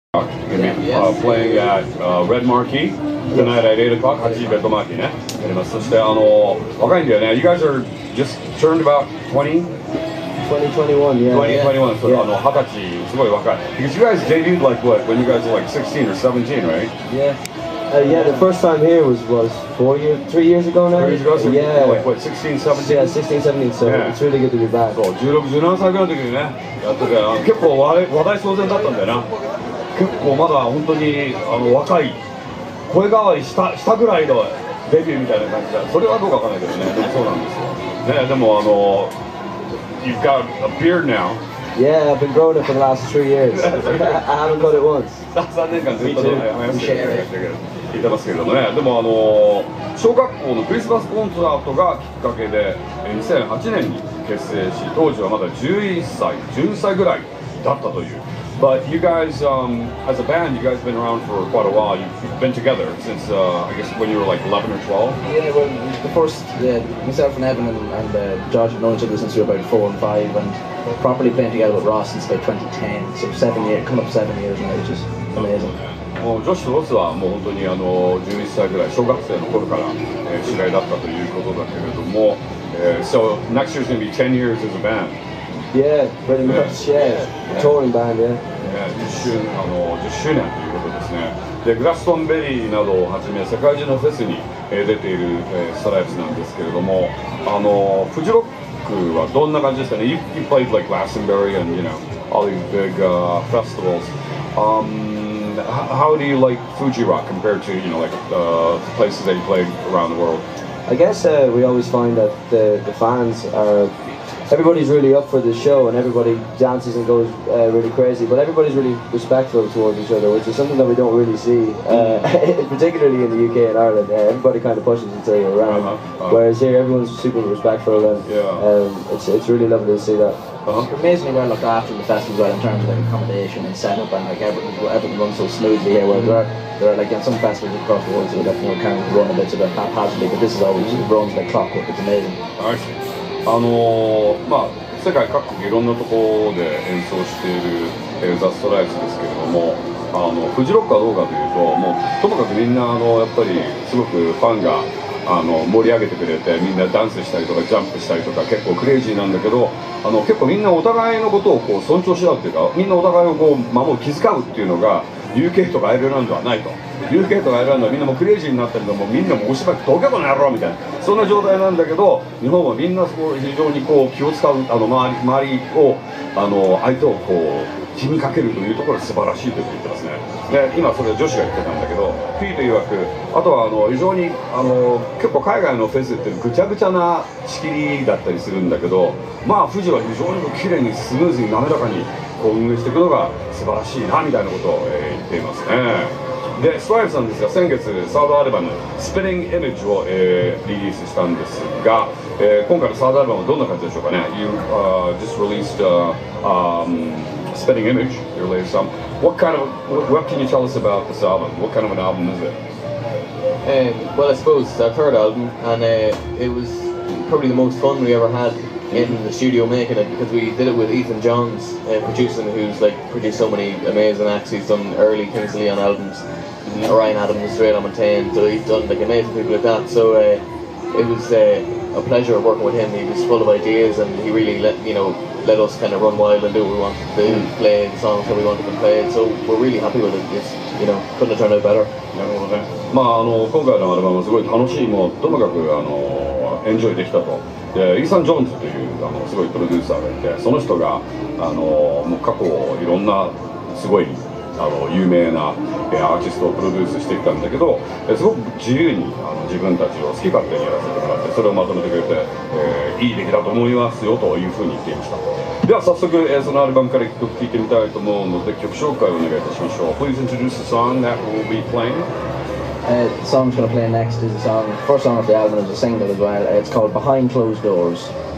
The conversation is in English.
playing at Red Marquee tonight at 8 o'clock. 8時ベッドマーキーね。やります。そして若いんだよね。You guys are just turned about 20? 2021, yeah. 2021. So 20歳すごい若い。Because you guys debuted like what? When you guys were like 16 or 17, right? Yeah. Yeah, the first time here was 3 years ago now? 3 years ago? So yeah. Like what, 16, 17? Yeah, 16, 17, so Yeah. it's really good to be back. そう、16、17歳ぐらいの時にね、やってて、結構話題騒然だったんだよな。結構まだ本当に若い、声変わりしたぐらいのデビューみたいな感じだ。それはどうかわかんないけどね、でもそうなんですよ。ね、でもYou've got a beard now. Yeah, I've been growing it for the last 3 years. I haven't got it once. 3年間ずっと言ってますけれどもね。でも小学校のクリスマスコンサートがきっかけで2008年に結成し、当時はまだ11歳、12歳ぐらいだったという。But you guys, as a band, you guys have been around for quite a while. You've been together since, I guess, when you were like 11 or 12? Yeah, well, the first, myself and Evan and Josh have known each other since we were about 4 and 5, and properly playing together with Ross since about 2010. So 7 years, coming up 7 years now, which is amazing. もうジョシュとロスはもう本当に11歳ぐらい小学生の頃から知り合いだったということだけれども、So next year's going to be 10 years as a band. Yeah, pretty much, yeah. Touring band, yeah. 10周年ということですね。で、グラストンベリーなどをはじめ世界中のフェスに出ているストライプスなんですけれども、フジロックはどんな感じですかね。You played like Glastonbury and all these big festivals. How do you like Fuji Rock compared to like places that you played around the world? I guess we always find that the fans are. Everybody's really up for the show and everybody dances and goes really crazy, but everybody's really respectful towards each other, which is something that we don't really see, particularly in the UK and Ireland. Everybody kind of pushes each other around, whereas here everyone's super respectful, and it's really lovely to see that. It's amazingly well looked after in the festival in terms of like accommodation and setup, and like everything runs so smoothly here. Where there are like some festivals across the world, so that can run a bit sort of haphazardly, but this is always runs like clockwork. It's amazing. 世界各国いろんなところで演奏しているザ・ストライプスですけれども、フジロックはどうかというと、もうともかくみんなやっぱりすごくファンが盛り上げてくれて、みんなダンスしたりとかジャンプしたりとか結構クレイジーなんだけど、結構みんなお互いのことをこう尊重し合うっていうか、みんなお互いをこう守る気遣うっていうのが UK とかアイルランドはないと。UK とかアイルランドはみんなもうクレイジーになってるのもみんなもうおしばき東京都の野郎みたいなそんな状態なんだけど、日本はみんな非常にこう気を使う周りを相手をこう気にかけるというところが素晴らしいと言ってますね。で今それは女子が言ってたんだけど、フィート曰くあとは非常に結構海外のフェスってぐちゃぐちゃな仕切りだったりするんだけど、まあ富士は非常に綺麗にスムーズに滑らかにこう運営していくのが素晴らしいなみたいなことを言っていますね。で、ストライプさんですが、先月サードアルバム「Spitting Image」をリリースしたんですが、今回のサードアルバムはどんな感じでしょうかね。You just released Spitting Image, your latest album. What can you tell us about this album? What kind of an album is it? Well, I suppose it's our third album, and it was probably the most fun we ever had in the studio making it, because we did it with Ethan Johns producing, who's like produced so many amazing acts. He's done early Kings of Leon albums, Orion Adams, Straight on Montaigne, so he's done like amazing people like that. So it was a pleasure working with him. He was full of ideas, and he really let us kind of run wild and do what we wanted to do, play the songs how we wanted them played. So we're really happy with it. It's couldn't have turned out better. なるほどね。今回のアルバムはすごい楽しい、もうともかくエンジョイできたと。でイーサン・ジョーンズというすごいプロデューサーがいて、その人がもう過去いろんなすごい有名なアーティストをプロデュースしてきたんだけど、すごく自由に自分たちを好き勝手にやらせてもらって、それをまとめてくれて、いい出来だと思いますよというふうに言っていました。では早速、そのアルバムから1曲聴いてみたいと思うので、曲紹介をお願いいたしましょう。Please introduce the song that we'll be playing. The song I'm going to play next is the first song of the album is a single as well. It's called Behind Closed Doors.